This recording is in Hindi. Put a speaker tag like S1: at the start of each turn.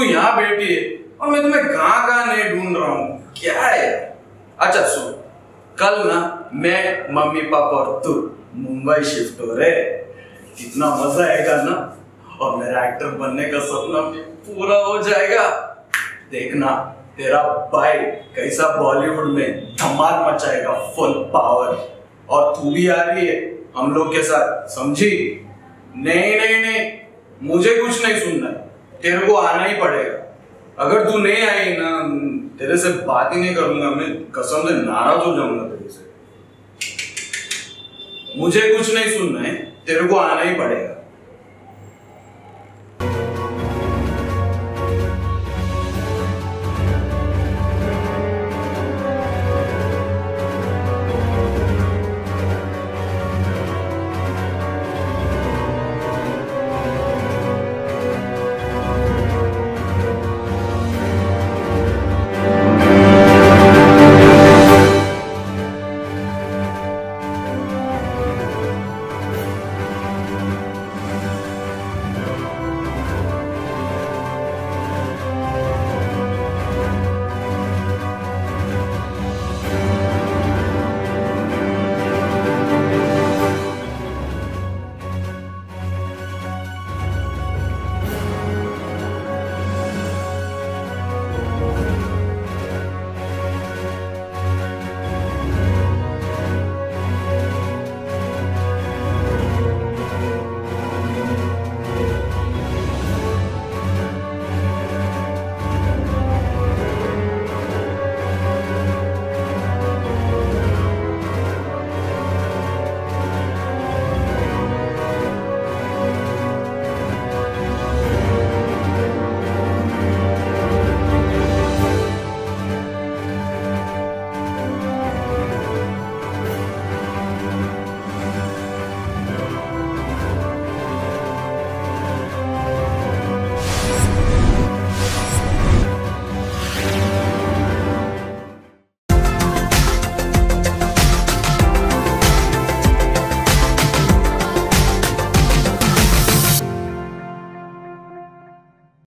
S1: तू यहाँ बैठी है और मैं तुम्हें कहाँ कहाँ नहीं ढूंढ रहा हूँ, क्या है? अच्छा सुन, कल ना मैं मम्मी पापा और तू मुंबई शिफ्ट हो रहे, कितना मजा आएगा ना, और मेरा एक्टर बनने का सपना भी पूरा हो जाएगा। देखना तेरा भाई कैसा बॉलीवुड में धमाल मचाएगा, फुल पावर। और तू भी आ रही है हम लोग के साथ, समझी? नहीं नहीं नहीं, मुझे कुछ नहीं सुनना है, तेरे को आना ही पड़ेगा। अगर तू नहीं आई ना, तेरे से बात ही नहीं करूंगा, मैं कसम से नाराज हो जाऊंगा तेरे से। मुझे कुछ नहीं सुनना है, तेरे को आना ही पड़ेगा।